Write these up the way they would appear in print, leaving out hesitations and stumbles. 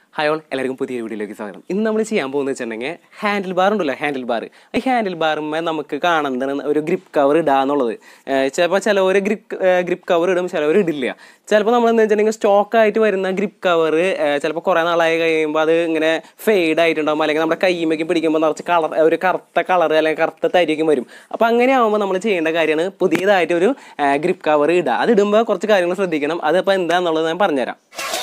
Hi all, എല്ലാവർക്കും പുതിയ വീഡിയോയിലേക്ക് സ്വാഗതം. ഇന്ന് നമ്മൾ ചെയ്യാൻ പോകുന്നത് വെച്ചിട്ടുണ്ടെങ്കിൽ ഹാൻഡിൽ ബാർ ഉണ്ടല്ലോ, ഹാൻഡിൽ ബാർ. ഈ ഹാൻഡിൽ ബാറുമ്മേ നമുക്ക് കാണുന്നതാണ് ഒരു ഗ്രിപ്പ് കവർ ഇടാന്നുള്ളത്. ചിലപ്പോൾ ചിലവർ ഗ്രിപ്പ് കവർ ഇടും, ചിലവർ ഇടില്ല. ചിലപ്പോൾ നമ്മൾ എന്താ വെച്ചിട്ടുണ്ടെങ്കിൽ സ്റ്റോക്കായിട്ട് വരുന്ന ഗ്രിപ്പ് കവർ ചിലപ്പോൾ കുറേ നാളായി കഴിയുമ്പോൾ അത് ഇങ്ങനെ ഫെയ്ഡ് ആയിട്ടുണ്ടാകും, അല്ലെങ്കിൽ നമ്മുടെ കൈമേക്ക് പിടിക്കുമ്പോൾ നിറച്ച് കളർ, ഒരു കറുത്ത കളർ അല്ലെങ്കിൽ കറുത്ത തരിക്കും വരും. അപ്പോൾ അങ്ങനെ ആകുമ്പോൾ നമ്മൾ ചെയ്യേണ്ട കാര്യമാണ് പുതിയതായിട്ട് ഒരു ഗ്രിപ്പ് കവർ ഇടുക. അത് ഇടുമ്പോൾ കുറച്ച് കാര്യങ്ങൾ ശ്രദ്ധിക്കണം. അതിപ്പോൾ എന്താണെന്നുള്ളത് ഞാൻ പറഞ്ഞുതരാം.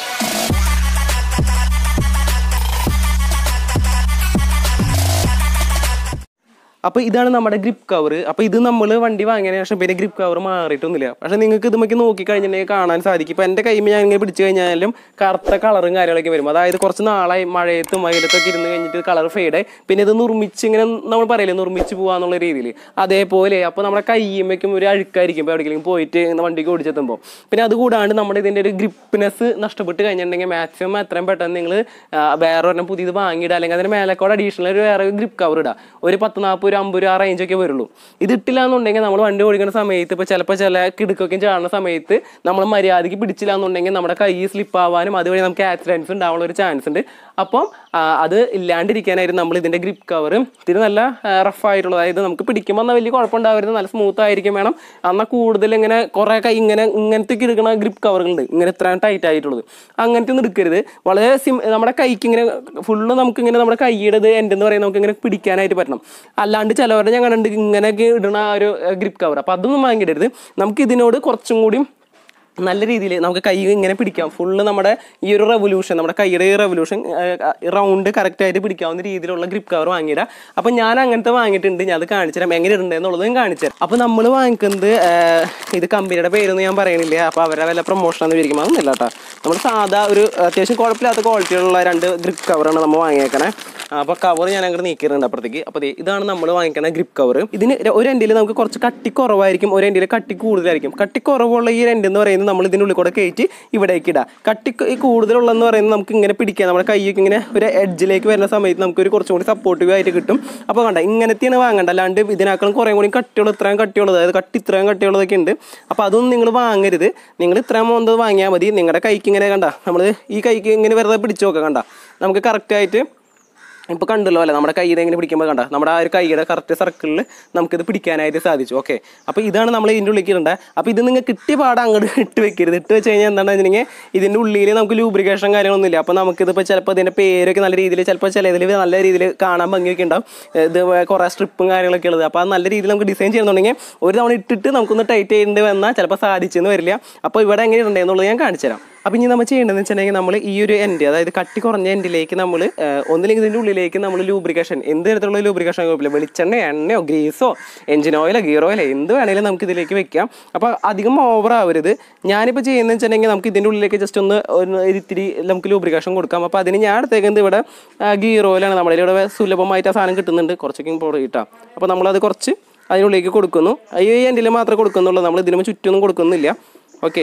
അപ്പോൾ ഇതാണ് നമ്മുടെ ഗ്രിപ്പ് കവർ. അപ്പോൾ ഇത് നമ്മൾ വണ്ടി വാങ്ങിയതിന് ശേഷം പിന്നെ ഗ്രിപ്പ് കവർ മാറിയിട്ടൊന്നുമില്ല. പക്ഷേ നിങ്ങൾക്ക് ഇതുമൊക്കെ നോക്കിക്കഴിഞ്ഞിട്ടുണ്ടെങ്കിൽ കാണാൻ സാധിക്കും. ഇപ്പോൾ എൻ്റെ കൈമ ഞാൻ ഇങ്ങനെ പിടിച്ച് കഴിഞ്ഞാലും കറുത്ത കളറും കാര്യങ്ങളൊക്കെ വരും. അതായത് കുറച്ച് നാളായി മഴയത്തും വെയിലത്തൊക്കെ ഇരുന്ന് കഴിഞ്ഞിട്ട് കളർ ഫെയ്ഡായി. പിന്നെ ഇത് നുറുമിച്ച് ഇങ്ങനെ നമ്മൾ പറയില്ലേ, നുറുമിച്ച് പോകാന്നുള്ള രീതിയിൽ അതേപോലെ. അപ്പോൾ നമ്മുടെ കൈമയ്ക്കും ഒരു അഴുക്കായിരിക്കും ഇപ്പോൾ എവിടെയെങ്കിലും പോയിട്ട് വണ്ടിക്ക് ഓടിച്ചെത്തുമ്പോൾ. പിന്നെ അതുകൂടാണ്ട് നമ്മുടെ ഇതിൻ്റെ ഒരു ഗ്രിപ്പ്നെസ് നഷ്ടപ്പെട്ട് കഴിഞ്ഞിട്ടുണ്ടെങ്കിൽ മാക്സിമം എത്രയും പെട്ടെന്ന് നിങ്ങൾ വേറെ ഒരെണ്ണം പുതിയത് വാങ്ങിയിടുക, അല്ലെങ്കിൽ അതിന് മേലേക്കോടെ അഡീഷണൽ ഒരു വേറെ ഗ്രിപ്പ് കവർ ഇടുക. ഒരു 10-40 50 ആ റേഞ്ചൊക്കെ വരുള്ളൂ. ഇതിട്ടില്ല എന്നുണ്ടെങ്കിൽ നമ്മൾ വണ്ടി ഓടിക്കുന്ന സമയത്ത് ഇപ്പോൾ ചിലപ്പോൾ ചില കിടുക്കൊക്കെ ചാടുന്ന സമയത്ത് നമ്മൾ മര്യാദയ്ക്ക് പിടിച്ചില്ല എന്നുണ്ടെങ്കിൽ നമ്മുടെ കൈ സ്ലിപ്പ് ആവാനും അതുവഴി നമുക്ക് ആക്സിഡൻറ്റ്സ് ഉണ്ടാവാനുള്ള ഒരു ചാൻസ് ഉണ്ട്. അപ്പം അത് ഇല്ലാണ്ടിരിക്കാനായിട്ട് നമ്മൾ ഇതിൻ്റെ ഗ്രിപ്പ് കവർ ഇതിന് നല്ല റഫായിട്ടുള്ളത്, അതായത് നമുക്ക് പിടിക്കുമ്പോൾ എന്നാൽ വലിയ കുഴപ്പമുണ്ടാവരുത്, നല്ല സ്മൂത്ത് ആയിരിക്കും വേണം. എന്നാൽ കൂടുതൽ ഇങ്ങനെ കുറേ കൈ ഇങ്ങനത്തെ എടുക്കുന്ന ഗ്രിപ്പ് കവറുകളുണ്ട്, ഇങ്ങനെ ഇത്രയും ടൈറ്റ് ആയിട്ടുള്ളത്. അങ്ങനത്തെ ഒന്നും എടുക്കരുത്. വളരെ നമ്മുടെ കൈക്ക് ഇങ്ങനെ ഫുള്ള് നമുക്കിങ്ങനെ നമ്മുടെ കൈയുടെ ഇത് എൻ്റെ എന്ന് പറയുന്നത് നമുക്കിങ്ങനെ പിടിക്കാനായിട്ട് പറ്റണം. അല്ലാണ്ട് ചിലവരുടെ ഞാൻ കണ്ടിട്ട് ഇങ്ങനെയൊക്കെ ഇടുന്ന ഒരു ഗ്രിപ്പ് കവർ. അപ്പോൾ അതൊന്നും വാങ്ങിയിടരുത്. നമുക്ക് ഇതിനോട് കുറച്ചും കൂടി നല്ല രീതിയിൽ നമുക്ക് കൈ ഇങ്ങനെ പിടിക്കാം. ഫുള്ള് നമ്മുടെ ഈ ഒരു റെവല്യൂഷൻ, നമ്മുടെ കൈയുടെ ഈ റെവല്യൂഷൻ റൗണ്ട് കറക്റ്റായിട്ട് പിടിക്കാവുന്ന രീതിയിലുള്ള ഗ്രിപ്പ് കവർ വാങ്ങിയിടാം. അപ്പോൾ ഞാൻ അങ്ങനത്തെ വാങ്ങിയിട്ടുണ്ട്. ഞാൻ അത് കാണിച്ചു തരാം എങ്ങനെ ഇടണ്ടെന്നുള്ളത് ഞാൻ കാണിച്ചു തരാം. അപ്പോൾ നമ്മൾ വാങ്ങിക്കുന്നത് ഇത് കമ്പനിയുടെ പേരൊന്നും ഞാൻ പറയണില്ല, അപ്പോൾ അവരെ വല്ല പ്രൊമോഷനാണെന്ന് വിചാരിക്കും. അതൊന്നുമില്ല കേട്ടോ. നമ്മൾ സാധാ ഒരു അത്യാവശ്യം കുഴപ്പമില്ലാത്ത ക്വാളിറ്റിയുള്ള 2 ഗ്രിപ്പ് കവറാണ് നമ്മൾ വാങ്ങിയേക്കണേ. അപ്പോൾ കവർ ഞാൻ അങ്ങോട്ട് നീക്കിയിട്ടുണ്ട് അപ്പുറത്തേക്ക്. അപ്പോൾ ഇതാണ് നമ്മൾ വാങ്ങിക്കണ ഗ്രിപ്പ് കവർ. ഇതിന് ഒരു എൻഡിൽ നമുക്ക് കുറച്ച് കട്ടി കുറവായിരിക്കും, ഒരു എൻഡിൽ കട്ടി കൂടുതലായിരിക്കും. കട്ടി കുറവുള്ള ഈ എൻഡ് എന്ന് പറയുന്നത് നമ്മൾ ഇതിനുള്ളിൽ കൂടെ കയറ്റി ഇവിടേക്ക് ഇടാം. കട്ടി കൂടുതലുള്ളതെന്ന് പറയുന്നത് നമുക്ക് ഇങ്ങനെ പിടിക്കാം, നമ്മുടെ കൈയൊക്കെ ഇങ്ങനെ ഒരു എഡ്ജിലേക്ക് വരുന്ന സമയത്ത് നമുക്കൊരു കുറച്ചും കൂടി സപ്പോർട്ടീവ് ആയിട്ട് കിട്ടും. അപ്പോൾ കണ്ട ഇങ്ങനത്തെയാണ് വാങ്ങേണ്ട, അല്ലാണ്ട് ഇതിനേക്കാളും കുറേ കൂടി കട്ടിയുള്ളത്, ഇത്രയും കട്ടിയുള്ളത്, അതായത് ഇത്രയും കട്ടിയുള്ളതൊക്കെ ഉണ്ട്. അപ്പോൾ അതൊന്നും നിങ്ങൾ വാങ്ങരുത്. നിങ്ങൾ ഇത്രയും മോന്തത് വാങ്ങിയാൽ മതി. നിങ്ങളുടെ കൈക്ക് ഇങ്ങനെ കണ്ട, നമ്മൾ ഈ കൈക്ക് ഇങ്ങനെ വെറുതെ പിടിച്ച് നോക്കുക, കണ്ട നമുക്ക് കറക്റ്റായിട്ട് ഇപ്പോൾ കണ്ടല്ലോ അല്ലേ, നമ്മുടെ കൈയിൽ എങ്ങനെ പിടിക്കുമ്പോൾ കണ്ട നമ്മുടെ ആ ഒരു കൈയുടെ കറക്റ്റ് സർക്കിളിൽ നമുക്കിത് പിടിക്കാനായിട്ട് സാധിച്ചു. ഓക്കെ, അപ്പോൾ ഇതാണ് നമ്മൾ ഇതിൻ്റെ ഉള്ളിലേക്ക് ഇടേണ്ടത്. അപ്പോൾ ഇത് നിങ്ങൾ കിട്ടിയ പാട് അങ്ങോട്ട് ഇട്ട് വെക്കരുത്. ഇട്ട് വെച്ച് കഴിഞ്ഞാൽ എന്താണെന്ന് വെച്ചിട്ടുണ്ടെങ്കിൽ ഇതിൻ്റെ ഉള്ളിൽ നമുക്ക് ലൂബ്രിക്കേഷൻ കാര്യങ്ങളൊന്നുമില്ല. അപ്പോൾ നമുക്കിതിപ്പോൾ ചിലപ്പോൾ ഇതിൻ്റെ പേരൊക്കെ നല്ല രീതിയിൽ, ചിലപ്പോൾ ചില ഇതിൽ നല്ല രീതിയിൽ കാണാൻ ഭംഗിയൊക്കെ ഉണ്ടാവും. ഇത് കുറേ സ്ട്രിപ്പും കാര്യങ്ങളൊക്കെ ഉള്ളത്. അപ്പോൾ അത് നല്ല രീതിയിൽ നമുക്ക് ഡിസൈൻ ചെയ്യുന്നുണ്ടെങ്കിൽ ഒരു തവണ ഇട്ടിട്ട് നമുക്കൊന്ന് ടൈറ്റ് ചെയ്യേണ്ടി വന്നാൽ ചിലപ്പോൾ സാധിച്ചെന്ന് വരില്ല. അപ്പോൾ ഇവിടെ എങ്ങനെ ഇടേണ്ടതെന്നുള്ളത് ഞാൻ കാണിച്ചു തരാം. അപ്പോൾ ഇനി നമ്മൾ ചെയ്യേണ്ടതെന്ന് വെച്ചിട്ടുണ്ടെങ്കിൽ നമ്മൾ ഈ ഒരു എൻഡ്, അതായത് കട്ടി കുറഞ്ഞ എൻഡിലേക്ക് നമ്മൾ ഒന്നില്ലെങ്കിൽ ഇതിൻ്റെ ഉള്ളിലേക്ക് നമ്മൾ ലൂബ്രിക്കേഷൻ, എന്ത് തരത്തിലുള്ള ലൂബ്രിക്കേഷൻ കുഴപ്പമില്ല, വെളിച്ചെണ്ണ, എണ്ണയോ ഗ്രീസോ എഞ്ചിൻ ഓയിലോ ഗിയർ ഓയിലോ എന്ത് വേണമെങ്കിലും നമുക്ക് ഇതിലേക്ക് വെക്കാം. അപ്പോൾ അധികം ഓവർ ആവരുത്. ഞാനിപ്പോൾ ചെയ്യുന്നത് വെച്ചിട്ടുണ്ടെങ്കിൽ നമുക്ക് ഇതിൻ്റെ ഉള്ളിലേക്ക് ജസ്റ്റ് ഒന്ന് ഇത്തിരി നമുക്ക് ലൂബ്രിക്കേഷൻ കൊടുക്കാം. അപ്പോൾ അതിന് ഞാൻ എടുത്തേക്കുന്നത് ഇവിടെ ഗിയർ ഓയിലാണ്. നമ്മുടെ ഇവിടെ സുലഭമായിട്ട് ആ സാധനം കിട്ടുന്നുണ്ട്, കുറച്ചൊക്കെ പോയി കിട്ടാം. അപ്പോൾ നമ്മളത് കുറച്ച് അതിനുള്ളിലേക്ക് കൊടുക്കുന്നു. ഈ എൻഡിൽ മാത്രമേ കൊടുക്കുന്നുള്ളൂ, നമ്മൾ ഇതിന് ചുറ്റൊന്നും കൊടുക്കുന്നില്ല. ഓക്കെ,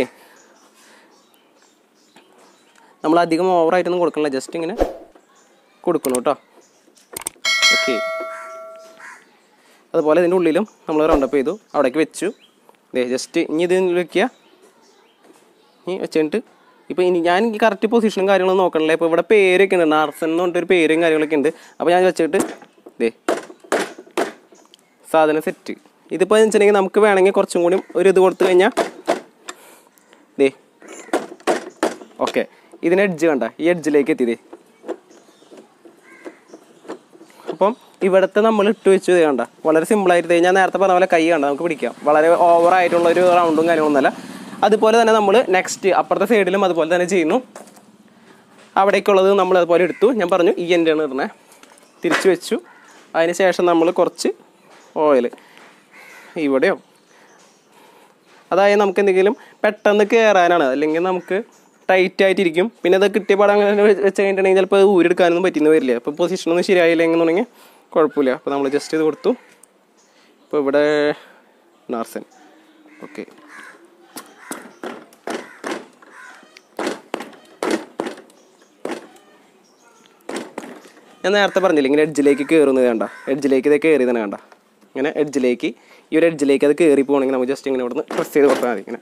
നമ്മൾ അധികം ഓവറായിട്ടൊന്നും കൊടുക്കണില്ല, ജസ്റ്റ് ഇങ്ങനെ കൊടുക്കണം കേട്ടോ. ഓക്കെ, അതുപോലെ ഇതിൻ്റെ ഉള്ളിലും നമ്മൾ റൗണ്ടപ്പ് ചെയ്തു, അവിടേക്ക് വെച്ചു. ജസ്റ്റ് ഇനി ഇത് വെക്കുക, ഇനി വെച്ചിട്ട് ഇപ്പോൾ ഇനി ഞാൻ ഈ കറക്റ്റ് പൊസിഷനും കാര്യങ്ങളൊന്നും നോക്കണില്ല. ഇപ്പോൾ ഇവിടെ പേരൊക്കെ ഉണ്ട്, നാർസൻ എന്ന് പറഞ്ഞിട്ടൊരു പേരും കാര്യങ്ങളൊക്കെ ഉണ്ട്. അപ്പോൾ ഞാൻ വെച്ചിട്ട് സാധനം സെറ്റ്. ഇതിപ്പോൾ എന്ന് വെച്ചിട്ടുണ്ടെങ്കിൽ നമുക്ക് വേണമെങ്കിൽ കുറച്ചും കൂടി ഒരു ഇത് കൊടുത്തു കഴിഞ്ഞാൽ ഓക്കെ, ഇതിന് എഡ്ജ് കണ്ട, ഈ എഡ്ജിലേക്ക് എത്തിയതേ. അപ്പം ഇവിടുത്തെ നമ്മൾ ഇട്ട് വെച്ചു കണ്ട, വളരെ സിമ്പിളായിട്ട്. ഞാൻ നേരത്തെ പറഞ്ഞ പോലെ കൈ കണ്ട നമുക്ക് പിടിക്കാം. വളരെ ഓവറായിട്ടുള്ളൊരു റൗണ്ടും കാര്യങ്ങളൊന്നുമല്ല. അതുപോലെ തന്നെ നമ്മൾ നെക്സ്റ്റ് അപ്പുറത്തെ സൈഡിലും അതുപോലെ തന്നെ ചെയ്യുന്നു. അവിടേക്കുള്ളത് നമ്മൾ അതുപോലെ എടുത്തു. ഞാൻ പറഞ്ഞു ഈ എൻഡാണ് ഇടണേ, തിരിച്ചു വെച്ചു. അതിന് ശേഷം നമ്മൾ കുറച്ച് ഓയിൽ ഇവിടെയോ, അതായത് നമുക്ക് എന്തെങ്കിലും പെട്ടെന്ന് കയറാനാണ്, അല്ലെങ്കിൽ നമുക്ക് ടൈറ്റ് ആയിട്ടിരിക്കും. പിന്നെ അത് കിട്ടിയ പാടം അങ്ങനെ വെച്ച് കഴിഞ്ഞിട്ടുണ്ടെങ്കിൽ ചിലപ്പോൾ അത് ഊരെടുക്കാനൊന്നും പറ്റുന്ന വരില്ല. അപ്പോൾ പൊസിഷനൊന്നും ശരിയായില്ലെന്നുണ്ടെങ്കിൽ കുഴപ്പമില്ല. അപ്പോൾ നമ്മൾ ജസ്റ്റ് ഇത് കൊടുത്തു. ഇപ്പോൾ ഇവിടെ നാർസൻ. ഓക്കെ, ഞാൻ നേരത്തെ പറഞ്ഞില്ല ഇങ്ങനെ എഡ്ജിലേക്ക് കയറുന്നത് വേണ്ട, എഡ്ജിലേക്ക് ഇത് കയറി തന്നെ വേണ്ട. ഇങ്ങനെ എഡ്ജിലേക്ക്, ഈ ഒരു എഡ്ജിലേക്ക് അത് കയറി പോകണമെങ്കിൽ നമുക്ക് ജസ്റ്റ് ഇങ്ങനെ ഇവിടുന്ന് പ്രസ് ചെയ്ത് കൊടുത്താൽ മതി. ഇങ്ങനെ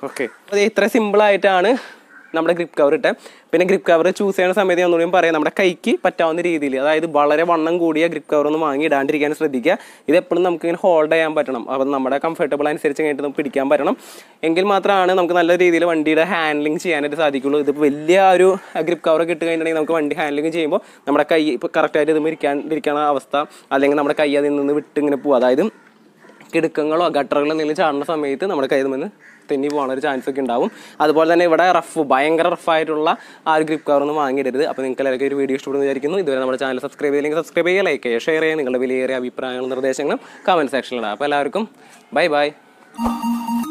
ഓക്കെ, അത് ഇത്ര സിമ്പിളായിട്ടാണ് നമ്മുടെ ഗ്രിപ്പ് കവർ ഇട്ടത്. പിന്നെ ഗ്രിപ്പ് കവർ ചൂസ് ചെയ്യുന്ന സമയത്ത് ഒന്നുകൂടി പറയാം, നമ്മുടെ കൈക്ക് പറ്റാവുന്ന രീതിയിൽ, അതായത് വളരെ വണ്ണം കൂടിയ ഗ്രിപ്പ് കവർ ഒന്നും വാങ്ങി ഇടാണ്ടിരിക്കാൻ ശ്രദ്ധിക്കുക. ഇത് എപ്പോഴും നമുക്ക് ഇങ്ങനെ ഹോൾഡ് ചെയ്യാൻ പറ്റണം. അപ്പം നമ്മുടെ കംഫർട്ടബിൾ അനുസരിച്ച് കഴിഞ്ഞിട്ട് നമുക്ക് പിടിക്കാൻ പറ്റണം. എങ്കിൽ മാത്രമാണ് നമുക്ക് നല്ല രീതിയിൽ വണ്ടിയുടെ ഹാൻഡ്ലിങ് ചെയ്യാനായിട്ട് സാധിക്കുള്ളൂ. ഇത് വലിയ ഒരു ഗ്രിപ്പ് കവറൊക്കെ ഇട്ട് കഴിഞ്ഞിട്ടുണ്ടെങ്കിൽ നമുക്ക് വണ്ടി ഹാൻഡ്ലിങ് ചെയ്യുമ്പോൾ നമ്മുടെ കൈ ഇപ്പോൾ കറക്റ്റായിട്ട് ഇത് ഇരിക്കുന്ന അവസ്ഥ, അല്ലെങ്കിൽ നമ്മുടെ കൈ അതിൽ നിന്ന് വിട്ട് ഇങ്ങനെ പോകും. അതായത് കിടുക്കങ്ങളോ ഗട്ടറുകളോ എന്തെങ്കിലും ചാടുന്ന സമയത്ത് നമ്മുടെ കയ്യിൽ നിന്ന് തെന്നി പോകാനൊരു ചാൻസ് ഒക്കെ ഉണ്ടാവും. അതുപോലെ തന്നെ ഇവിടെ ഭയങ്കര റഫായിട്ടുള്ള ആ ഒരു ഗ്രിപ്പ് കവർ ഒന്നും വാങ്ങിയിടരുത്. അപ്പോൾ നിങ്ങൾക്ക് എല്ലാവർക്കും ഒരു വീഡിയോ ഇഷ്ടപ്പെടുന്നു വിചാരിക്കുന്നു. ഇതുവരെ നമ്മുടെ ചാനൽ സബ്സ്ക്രൈബ് ചെയ്തില്ലെങ്കിൽ സബ്സ്ക്രൈബ് ചെയ്യുക, ലൈക്ക് ചെയ്യുക, ഷെയർ ചെയ്യുക. നിങ്ങളുടെ വിലയേറിയ അഭിപ്രായങ്ങളും നിർദ്ദേശങ്ങളും കമൻറ്റ് സെക്ഷനിലാണ്. അപ്പോൾ എല്ലാവർക്കും ബൈ ബൈ.